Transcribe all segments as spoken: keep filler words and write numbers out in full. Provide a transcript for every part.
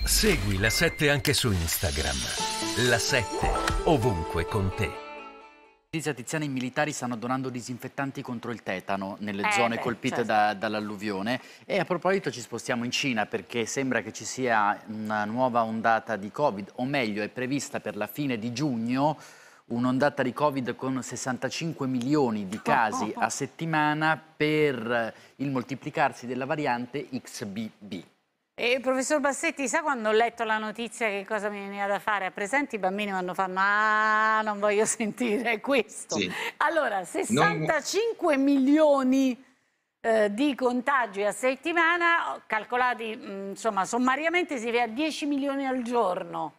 Segui La sette anche su Instagram. La sette, ovunque con te. Tiziana, i militari stanno donando disinfettanti contro il tetano nelle Eh, zone beh, colpite certo. da, dall'alluvione. E a proposito ci spostiamo in Cina perché sembra che ci sia una nuova ondata di Covid, o meglio è prevista per la fine di giugno un'ondata di Covid con sessantacinque milioni di casi a settimana per il moltiplicarsi della variante X B B. E professor Bassetti, sa quando ho letto la notizia che cosa mi veniva da fare? A presente i bambini quando fanno ah, non voglio sentire questo. Sì. Allora, sessantacinque milioni eh, di contagi a settimana, calcolati mh, insomma sommariamente si va a dieci milioni al giorno.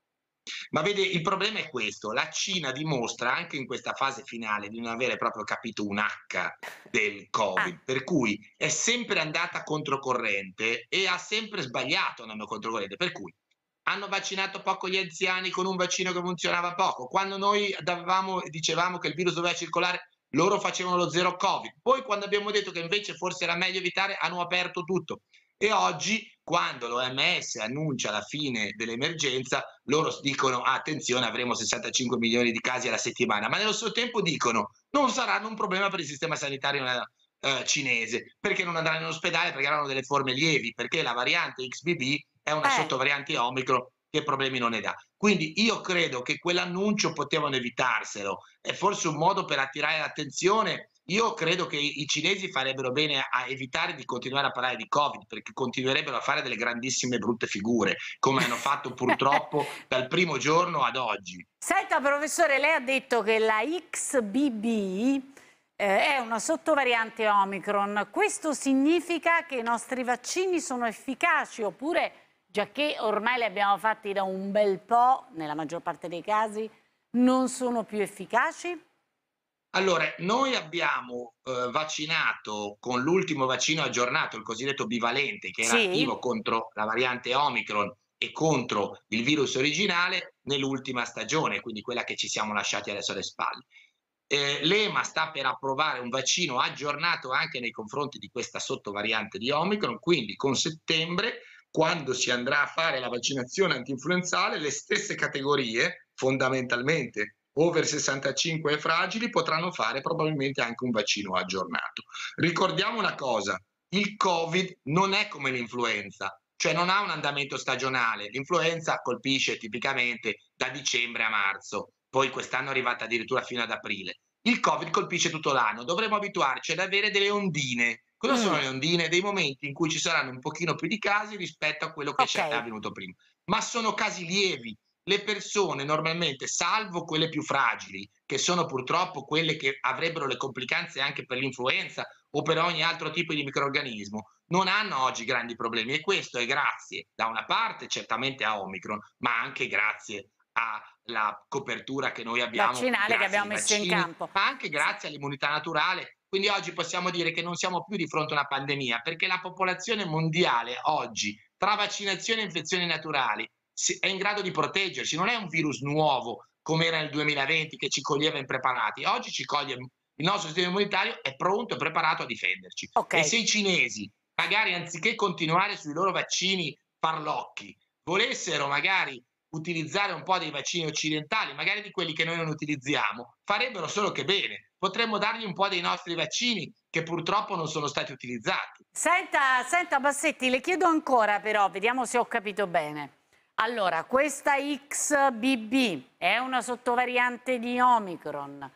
Ma vede, il problema è questo: la Cina dimostra anche in questa fase finale di non avere proprio capito un H del Covid, Ah. per cui è sempre andata controcorrente e ha sempre sbagliato andando controcorrente, per cui hanno vaccinato poco gli anziani con un vaccino che funzionava poco. Quando noi davamo, dicevamo che il virus doveva circolare, loro facevano lo zero Covid. Poi quando abbiamo detto che invece forse era meglio evitare, hanno aperto tutto. E oggi, quando l'O M S annuncia la fine dell'emergenza, loro dicono ah, attenzione, avremo sessantacinque milioni di casi alla settimana, ma nello stesso tempo dicono non saranno un problema per il sistema sanitario eh, cinese, perché non andranno in ospedale, perché avranno delle forme lievi, perché la variante X B B è una Eh. sottovariante Omicron che problemi non ne dà. Quindi io credo che quell'annuncio potevano evitarselo, è forse un modo per attirare l'attenzione. Io credo che i cinesi farebbero bene a evitare di continuare a parlare di Covid, perché continuerebbero a fare delle grandissime brutte figure, come hanno fatto purtroppo dal primo giorno ad oggi. Senta professore, lei ha detto che la X B B eh, è una sottovariante Omicron. Questo significa che i nostri vaccini sono efficaci oppure, giacché ormai li abbiamo fatti da un bel po', nella maggior parte dei casi, non sono più efficaci? Allora, noi abbiamo eh, vaccinato con l'ultimo vaccino aggiornato, il cosiddetto bivalente, che era Sì. attivo contro la variante Omicron e contro il virus originale nell'ultima stagione, quindi quella che ci siamo lasciati adesso alle spalle. Eh, L'E M A sta per approvare un vaccino aggiornato anche nei confronti di questa sottovariante di Omicron, quindi con settembre, quando si andrà a fare la vaccinazione antinfluenzale, le stesse categorie, fondamentalmente over sessantacinque e fragili, potranno fare probabilmente anche un vaccino aggiornato. Ricordiamo una cosa: il Covid non è come l'influenza, cioè non ha un andamento stagionale. L'influenza colpisce tipicamente da dicembre a marzo, poi quest'anno è arrivata addirittura fino ad aprile. Il Covid colpisce tutto l'anno, dovremmo abituarci ad avere delle ondine. Cosa Mm. sono le ondine? Dei momenti in cui ci saranno un pochino più di casi rispetto a quello che Ok. è avvenuto prima, ma sono casi lievi. Le persone normalmente, salvo quelle più fragili, che sono purtroppo quelle che avrebbero le complicanze anche per l'influenza o per ogni altro tipo di microrganismo, non hanno oggi grandi problemi, e questo è grazie da una parte certamente a Omicron, ma anche grazie alla copertura che noi abbiamo Vaccinale che abbiamo ai messo in vaccini, campo. ma anche grazie all'immunità naturale. Quindi oggi possiamo dire che non siamo più di fronte a una pandemia, perché la popolazione mondiale oggi, tra vaccinazioni e infezioni naturali, è in grado di proteggerci. Non è un virus nuovo come era nel duemilaventi che ci coglieva impreparati. Oggi ci coglie, il nostro sistema immunitario è pronto e preparato a difenderci. Okay. E se i cinesi, magari anziché continuare sui loro vaccini farlocchi, volessero magari utilizzare un po' dei vaccini occidentali, magari di quelli che noi non utilizziamo, farebbero solo che bene. Potremmo dargli un po' dei nostri vaccini che purtroppo non sono stati utilizzati. Senta, senta Bassetti, le chiedo ancora però, vediamo se ho capito bene. Allora, questa X B B è una sottovariante di Omicron.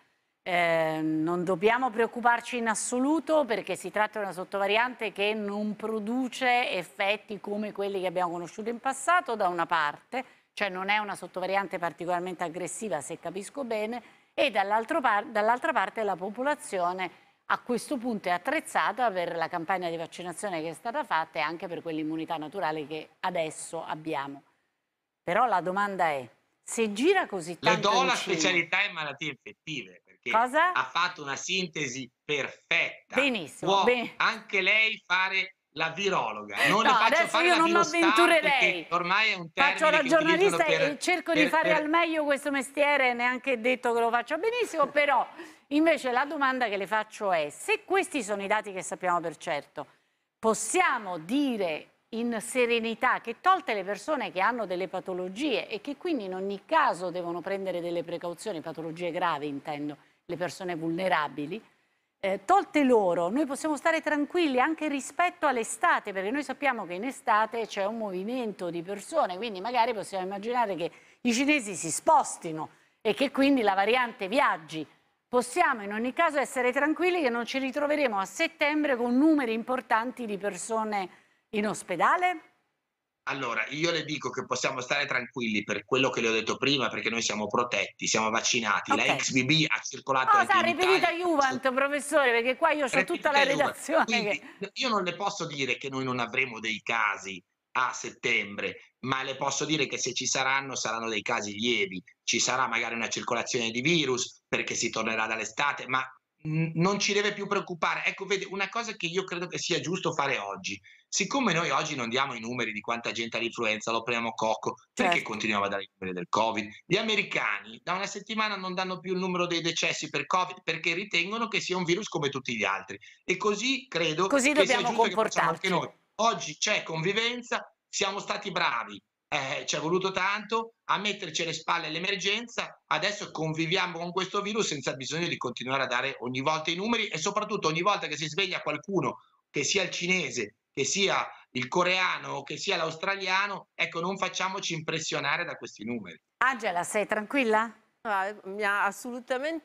Eh, non dobbiamo preoccuparci in assoluto perché si tratta di una sottovariante che non produce effetti come quelli che abbiamo conosciuto in passato, da una parte, cioè non è una sottovariante particolarmente aggressiva, se capisco bene, e dall'altra par dall'altra parte la popolazione a questo punto è attrezzata per la campagna di vaccinazione che è stata fatta e anche per quell'immunità naturale che adesso abbiamo. Però la domanda è, se gira così tanto Le do in la Cina, specialità in malattie infettive, perché Cosa? ha fatto una sintesi perfetta. Benissimo, Può bene. anche lei fare la virologa. Non No, le faccio adesso fare io la non mi virostar, avventurerei. perché ormai è un termine Faccio la che utilizzano giornalista per, e cerco per, di fare per... al meglio questo mestiere, neanche detto che lo faccio benissimo, però invece la domanda che le faccio è, se questi sono i dati che sappiamo per certo, possiamo dire in serenità, che tolte le persone che hanno delle patologie e che quindi in ogni caso devono prendere delle precauzioni, patologie gravi intendo, le persone vulnerabili, eh, tolte loro, noi possiamo stare tranquilli anche rispetto all'estate, perché noi sappiamo che in estate c'è un movimento di persone, quindi magari possiamo immaginare che i cinesi si spostino e che quindi la variante viaggi. Possiamo in ogni caso essere tranquilli che non ci ritroveremo a settembre con numeri importanti di persone in ospedale? Allora, io le dico che possiamo stare tranquilli per quello che le ho detto prima, perché noi siamo protetti, siamo vaccinati. Ok. La X B B ha circolato Cosa anche ha in ripetita Italia. Juvent, professore? Perché qua io ho tutta la Ripetita Juve. redazione Quindi, che... io non le posso dire che noi non avremo dei casi a settembre, ma le posso dire che se ci saranno, saranno dei casi lievi. Ci sarà magari una circolazione di virus, perché si tornerà dall'estate, ma mh, non ci deve più preoccupare. Ecco, vede, una cosa che io credo che sia giusto fare oggi, siccome noi oggi non diamo i numeri di quanta gente ha l'influenza, lo pneumococco, perché Certo. continuiamo a dare i numeri del Covid? Gli americani da una settimana non danno più il numero dei decessi per Covid perché ritengono che sia un virus come tutti gli altri. E così credo Così che sia dobbiamo giusto che facciamo anche comportarci. noi. Oggi c'è convivenza, siamo stati bravi, eh, ci è voluto tanto a metterci alle spalle l'emergenza, adesso conviviamo con questo virus senza bisogno di continuare a dare ogni volta i numeri e soprattutto ogni volta che si sveglia qualcuno, che sia il cinese, che sia il coreano, che sia l'australiano, ecco, non facciamoci impressionare da questi numeri. Angela, sei tranquilla? Ah, mi ha assolutamente